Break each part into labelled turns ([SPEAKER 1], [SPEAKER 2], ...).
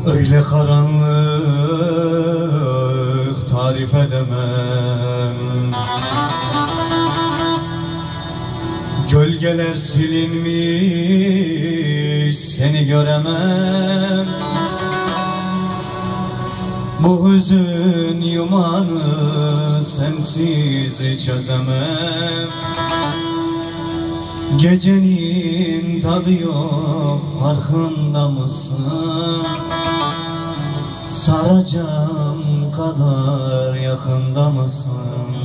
[SPEAKER 1] Öyle karanlık tarif edemem. Gölgeler silinmiş, seni göremem. Bu hüzün yumanı sensiz çözemem. Gecenin tadı yok, farkında mısın? Saracağım kadar yakında mısın?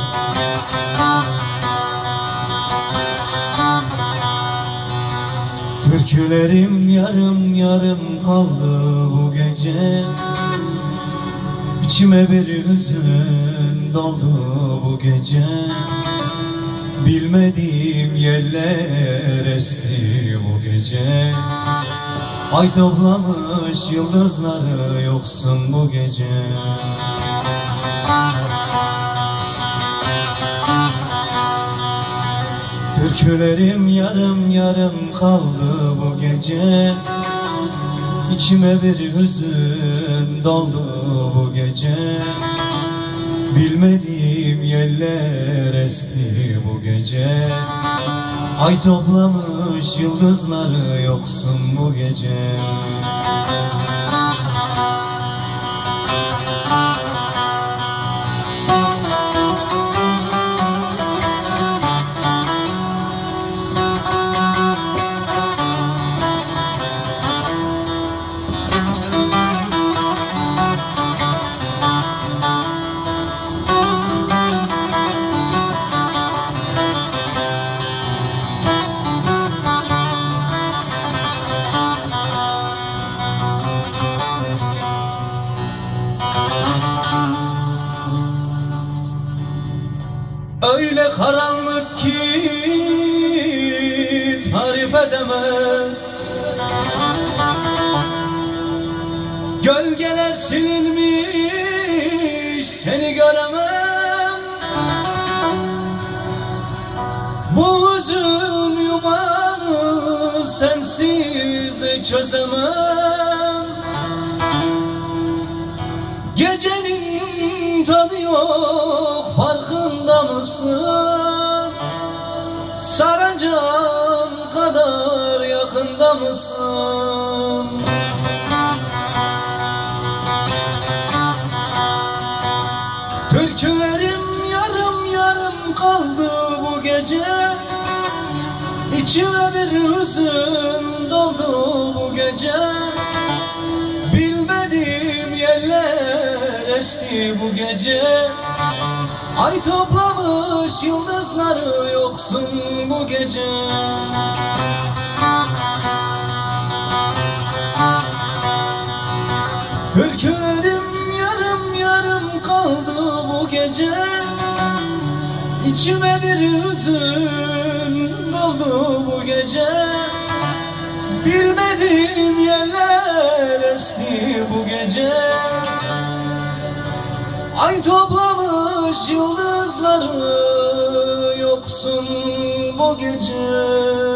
[SPEAKER 1] Türkülerim yarım yarım kaldı bu gece. İçime bir hüzün doldu bu gece. Bilmediğim yerler esti bu gece. Ay toplamış yıldızları, yoksun bu gece. Türkülerim yarım yarım kaldı bu gece. İçime bir hüzün doldu bu gece. Bilmediğim yerler esti bu gece. Ay toplamış yıldızları, yoksun bu gece. Öyle karanlık ki tarif edemem. Gölgeler silinmiş, seni göremem. Bu hüzün yumanı sensiz çözemem. Gecenin tadı yok, farkında mısın? Saracağım kadar yakında mısın? Türkülerim yarım yarım kaldı bu gece. İçime bir hüzün doldu bu gece. Bilmediğim yerler esti bu gece. Ay toplamış yıldızları, yoksun bu gece. Türkülerim yarım yarım kaldı bu gece. İçime bir hüzün doldu bu gece. Bilmediğim yerler esti bu gece. Ay toplamış yıldızları, yoksun bu gece.